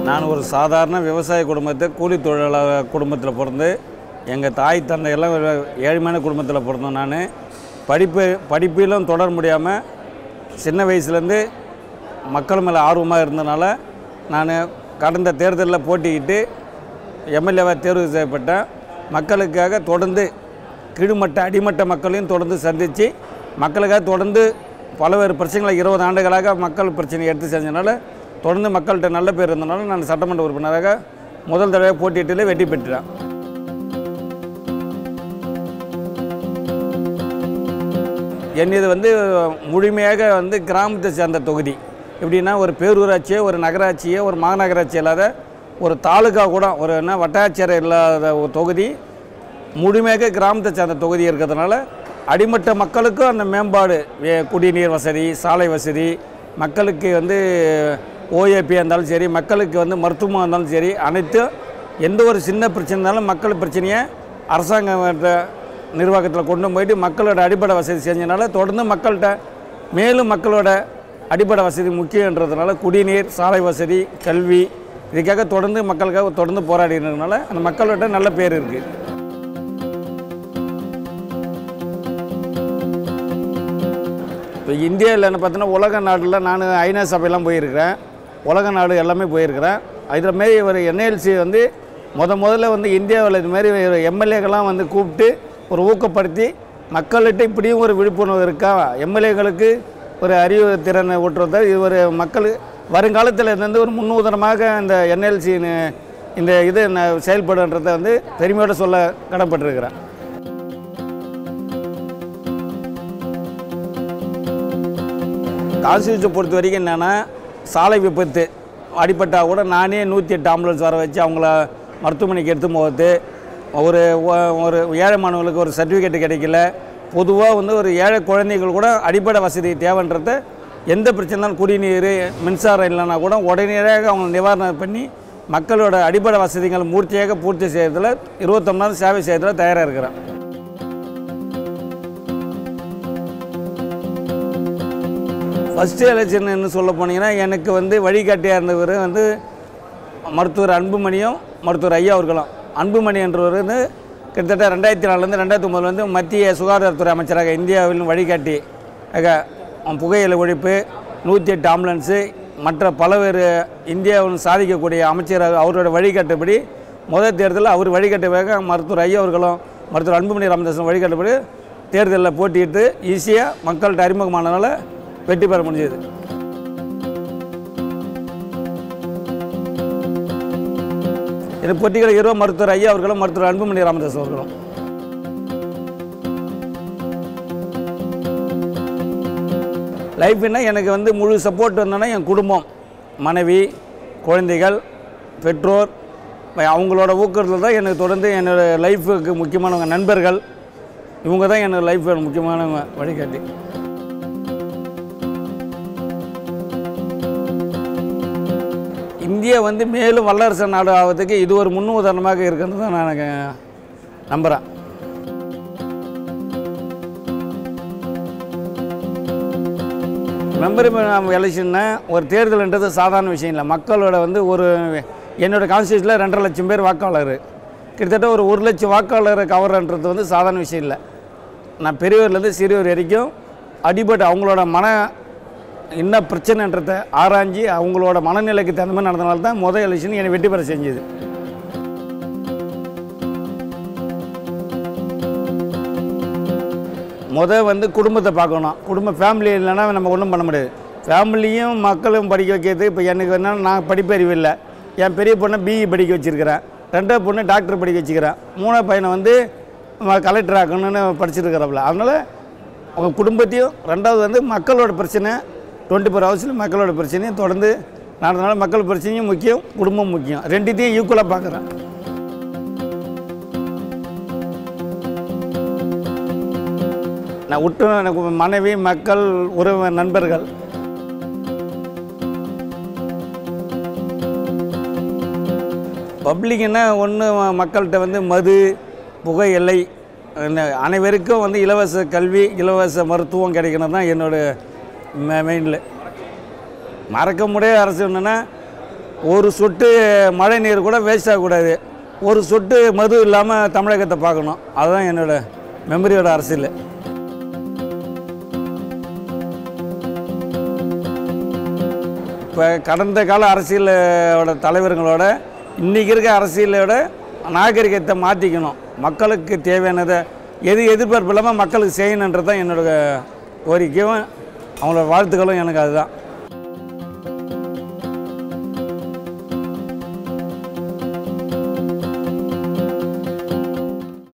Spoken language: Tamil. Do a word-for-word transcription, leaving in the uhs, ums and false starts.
நான் ஒரு சாதாரண விவசாய குடும்பத்தை கூலி தொழிலாளர் குடும்பத்தில் பிறந்து எங்கள் தாய் தந்தை எல்லாம் ஏழ்மையான குடும்பத்தில் பிறந்தோம். நான் படிப்பு படிப்பிலும் தொடர முடியாமல் சின்ன வயசுலேருந்து மக்கள் மேலே ஆர்வமாக இருந்தனால நான் கடந்த தேர்தலில் போட்டிக்கிட்டு எம்எல்ஏவாக தேர்வு செய்யப்பட்டேன். மக்களுக்காக தொடர்ந்து கீழ்மட்ட அடிமட்ட மக்களையும் தொடர்ந்து சந்தித்து மக்களுக்காக தொடர்ந்து பல்வேறு பிரச்சனைகளை இருபது ஆண்டுகளாக மக்கள் பிரச்சனையை எடுத்து செஞ்சனால தொடர்ந்து மக்கள்கிட்ட நல்ல பேர் இருந்தனால நான் சட்டமன்ற உறுப்பினராக முதல் தடவை போட்டியிட்டு வெற்றி பெற்றேன். என் இது வந்து முழுமையாக வந்து கிராமத்தை சேர்ந்த தொகுதி. எப்படின்னா ஒரு பேரூராட்சியோ ஒரு நகராட்சியோ ஒரு மாநகராட்சி இல்லாத ஒரு தாலுகா கூட ஒரு என்ன வட்டாட்சியர் இல்லாத ஒரு தொகுதி முழுமையாக கிராமத்தை சேர்ந்த தொகுதி இருக்கிறதுனால அடிமட்ட மக்களுக்கும் அந்த மேம்பாடு குடிநீர் வசதி, சாலை வசதி, மக்களுக்கு வந்து ஓஏபியாக இருந்தாலும் சரி, மக்களுக்கு வந்து மருத்துவமாக இருந்தாலும் சரி, அனைத்தும் எந்த ஒரு சின்ன பிரச்சனை இருந்தாலும் மக்கள் பிரச்சனையை அரசாங்க நிர்வாகத்தில் கொண்டு போயிட்டு மக்களோட அடிப்படை வசதி செஞ்சனால தொடர்ந்து மக்கள்கிட்ட மேலும் மக்களோட அடிப்படை வசதி முக்கியன்றதுனால குடிநீர், சாலை வசதி, கல்வி இதுக்காக தொடர்ந்து மக்களுக்காக தொடர்ந்து போராடினதுனால அந்த மக்களோட நல்ல பேர் இருக்குது. இப்போ இந்தியாவில் என்ன பார்த்தீங்கன்னா உலக நாட்டில் நான் ஐநா சபையெல்லாம் போயிருக்கிறேன், உலக நாடு எல்லாமே போயிருக்கிறேன். இதில் மாரி ஒரு என்எல்சி வந்து முத முதல்ல வந்து இந்தியாவில் இதுமாரி எம்எல்ஏக்கெல்லாம் வந்து கூப்பிட்டு ஒரு ஊக்கப்படுத்தி மக்கள்கிட்ட இப்படியும் ஒரு விழிப்புணர்வு இருக்கா, எம்எல்ஏகளுக்கு ஒரு அறிவு திறனை ஊட்டுறத இது ஒரு மக்கள் வருங்காலத்தில் இருந்து ஒரு முன்னுதாரணமாக இந்த என்எல்சி இந்த இது செயல்படுன்றதை வந்து பெருமையோடு சொல்ல கடன்பட்டிருக்கிறேன். கான்ஸ்டியூஷனை பொறுத்த வரைக்கும் என்னென்னா சாலை விபத்து அடிப்பட்டால் கூட நானே நூற்றி எட்டு ஆம்புலன்ஸ் வர வச்சு அவங்கள மருத்துவமனைக்கு எடுத்து போகிறது. ஒரு ஒரு ஏழை மாணவர்களுக்கு ஒரு சர்டிஃபிகேட்டு கிடைக்கல. பொதுவாக வந்து ஒரு ஏழை குழந்தைகள் கூட அடிப்படை வசதி தேவைன்றத எந்த பிரச்சனைனாலும் குடிநீர், மின்சாரம் இல்லைன்னா கூட உடனடியாக அவங்க நிவாரணம் பண்ணி மக்களோட அடிப்படை வசதிகள் மூர்த்தியாக பூர்த்தி செய்கிறதுல இருபத்தொன்று நாள் சேவை செய்கிறதுல தயாராக இருக்கிறேன். ஃபஸ்ட்டு எலெக்ஷன் சொல்ல போனீங்கன்னா எனக்கு வந்து வழிகாட்டியாக இருந்தவர் வந்து மருத்துவர் அன்புமணியும் மருத்துவர் ஐயா அவர்களும். அன்புமணி என்றவர் வந்து கிட்டத்தட்ட ரெண்டாயிரத்தி நாலுலேருந்து ரெண்டாயிரத்தி ஒம்பதுல வந்து மத்திய சுகாதாரத்துறை அமைச்சராக இந்தியாவில் வழிகாட்டி புகையிலை ஒழிப்பு, நூற்றி எட்டு ஆம்புலன்ஸு மற்ற பலவேறு இந்தியாவில் சாதிக்கக்கூடிய அமைச்சராக அவரோட வழிகாட்டுப்படி முதல் தேர்தலில் அவர் வழிகாட்டுவாக மருத்துவர் ஐயா அவர்களும் மருத்துவர் அன்புமணி ராமதாசன் வழிகாட்டுப்படி தேர்தலில் போட்டியிட்டு ஈஸியாக மக்கள்கிட்ட அறிமுகமானதால் வெற்றி பெற முடிஞ்சது. இது போட்டிகளை இரோ மருத்துவர் ஐயா அவர்களும் மருத்துவர் அன்புமணி ராமதாஸ் அவர்களும். லைஃப்னா எனக்கு வந்து முழு சப்போர்ட் வந்தோன்னா என் குடும்பம், மனைவி, குழந்தைகள், பெற்றோர் அவங்களோட ஊக்கத்தில் தான் எனக்கு தொடர்ந்து என்னோடய லைஃபுக்கு முக்கியமானவங்க நண்பர்கள் இவங்க தான் என்னோடய லைஃப் முக்கியமான வழிகாட்டி. இந்தியா வந்து மேலும் வல்லரசு நாடு ஆகிறதுக்கு இது ஒரு முன் உதாரணமாக இருக்குன்னு தான் நான் நம்புகிறேன். மெம்பர் எலெக்ஷன்னா ஒரு தேர்தல்ன்றது சாதாரண விஷயம் இல்லை. மக்களோட வந்து ஒரு என்னோடய கான்ஸ்டியூஷனில் ரெண்டரை லட்சம் பேர் வாக்காளர், கிட்டத்தட்ட ஒரு ஒரு லட்சம் வாக்காளர் கவர்ன்றது வந்து சாதாரண விஷயம் இல்லை. நான் பெரியவர்லேருந்து சிறியவர் வரைக்கும் அடிபட்டு அவங்களோட மன என்ன பிரச்சனைன்றதை ஆராய்ஞ்சி அவங்களோட மனநிலைக்கு தகுந்த மாதிரி நடந்தனால தான் முதல் எலெக்ஷன் என்னை வெற்றி பெற செஞ்சது. முதல் வந்து குடும்பத்தை பார்க்கணும். குடும்ப ஃபேமிலி இல்லைன்னா நம்ம ஒன்றும் பண்ண முடியாது. ஃபேமிலியும் மக்களும் படிக்க வைக்கிறது. இப்போ எனக்கு என்ன நான் படிப்பறிவு இல்லை. என் பெரிய பொண்ணை பிஇ படிக்க வச்சுருக்கிறேன், ரெண்டாவது பொண்ணு டாக்டர் படிக்க வச்சுக்கிறேன், மூணாவது பையனை வந்து கலெக்டர் ஆக்கணும்னு படிச்சுருக்கிறப்பல. அதனால் அவங்க குடும்பத்தையும் ரெண்டாவது வந்து மக்களோட பிரச்சனை டுவெண்ட்டி ஃபோர் ஹவர்ஸில் மக்களோட பிரச்சனையும் தொடர்ந்து நடந்தனால மக்கள் பிரச்சனையும் முக்கியம், குடும்பம் முக்கியம், ரெண்டுத்தையும் ஈக்குவலாக பார்க்குறேன். நான் விட்டு எனக்கு மனைவி, மக்கள், உறவு, நண்பர்கள். பப்ளிக்னா ஒன்று மக்கள்கிட்ட வந்து மது, புகையிலை அனைவருக்கும் வந்து இலவச கல்வி, இலவச மருத்துவம் கிடைக்கணும் தான் என்னோடய மெயினில். மறக்க முடியாத அரசு என்னென்னா ஒரு சொட்டு மழை நீர் கூட வேஸ்ட் ஆகக்கூடாது, ஒரு சொட்டு மது இல்லாமல் தமிழகத்தை பார்க்கணும். அதுதான் என்னோடய மெமரியோட அரசியல். இப்போ கடந்த கால அரசியலோட தலைவர்களோட இன்றைக்கி இருக்க அரசியலோட நாகரிகத்தை மாற்றிக்கணும். மக்களுக்கு தேவையானதை எது எதிர்பார்ப்பு இல்லாமல் மக்களுக்கு செய்யணுன்றது தான் என்னோடய கோரிக்கையும் அவங்களோட வாழ்த்துக்களும் எனக்கு அதுதான்.